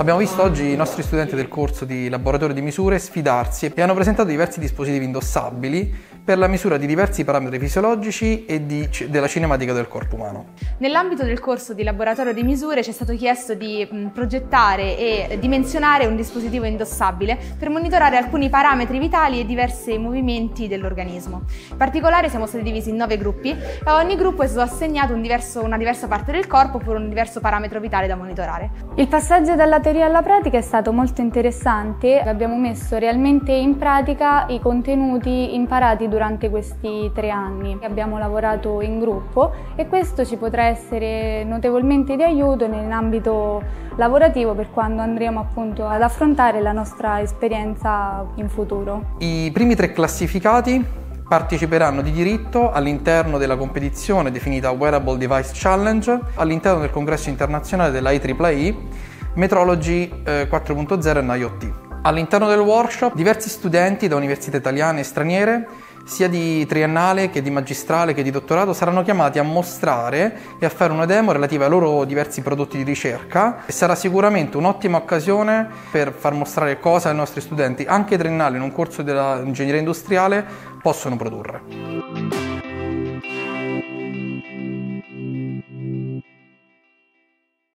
Abbiamo visto oggi i nostri studenti del corso di laboratorio di misure sfidarsi e hanno presentato diversi dispositivi indossabili per la misura di diversi parametri fisiologici e della cinematica del corpo umano. Nell'ambito del corso di laboratorio di misure ci è stato chiesto di progettare e dimensionare un dispositivo indossabile per monitorare alcuni parametri vitali e diversi movimenti dell'organismo. In particolare siamo stati divisi in 9 gruppi e a ogni gruppo è stato assegnato una diversa parte del corpo per un diverso parametro vitale da monitorare. Il passaggio dalla teoria alla pratica è stato molto interessante. Abbiamo messo realmente in pratica i contenuti imparati durante questi 3 anni. Abbiamo lavorato in gruppo e questo ci potrà essere notevolmente di aiuto nell'ambito lavorativo per quando andremo appunto ad affrontare la nostra esperienza in futuro. I primi 3 classificati parteciperanno di diritto all'interno della competizione definita Wearable Device Challenge all'interno del congresso internazionale della IEEE Metrology 4.0 e IoT. All'interno del workshop diversi studenti da università italiane e straniere sia di triennale che di magistrale che di dottorato saranno chiamati a mostrare e a fare una demo relativa ai loro diversi prodotti di ricerca e sarà sicuramente un'ottima occasione per far mostrare cosa i nostri studenti, anche triennali in un corso dell'ingegneria industriale, possono produrre.